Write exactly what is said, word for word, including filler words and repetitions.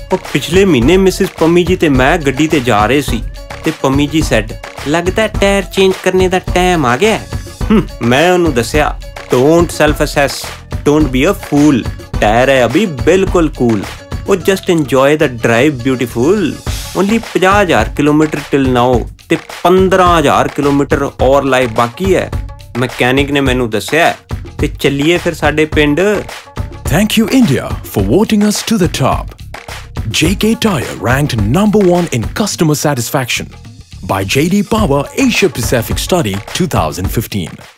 ਉਹ ਪਿਛਲੇ ਮਹੀਨੇ ਮਿਸਿਸ ਪੰਮੀ ਜੀ ਤੇ ਮੈਂ ਗੱਡੀ ਤੇ ਜਾ ਰਹੇ ਸੀ ਤੇ ਪੰਮੀ ਜੀ ਸੈਡ ਲੱਗਦਾ ਟਾਇਰ ਚੇਂਜ ਕਰਨੇ ਦਾ ਟਾਈਮ ਆ ਗਿਆ। ਮੈਂ ਉਹਨੂੰ ਦੱਸਿਆ don't self assess, don't be a fool, tyre ਹੈ ਅਭੀ ਬਿਲਕੁਲ ਕੂਲ, ਉਹ just enjoy the drive beautiful, only ਪੰਜਾਹ ਹਜ਼ਾਰ ਕਿਲੋਮੀਟਰ ਟਿਲ ਨਾਓ ਤੇ ਪੰਦਰਾਂ ਹਜ਼ਾਰ ਕਿਲੋਮੀਟਰ ਔਰ ਲਾਈਫ ਬਾਕੀ ਹੈ। ਮਕੈਨਿਕ ਨੇ ਮੈਨੂੰ ਦੱਸਿਆ ਤੇ ਚੱਲੀਏ ਫਿਰ ਸਾਡੇ ਪਿੰਡ। Thank you India for voting us to the top. J K Tyre ranked number one in customer satisfaction by J D Power Asia Pacific Study twenty fifteen.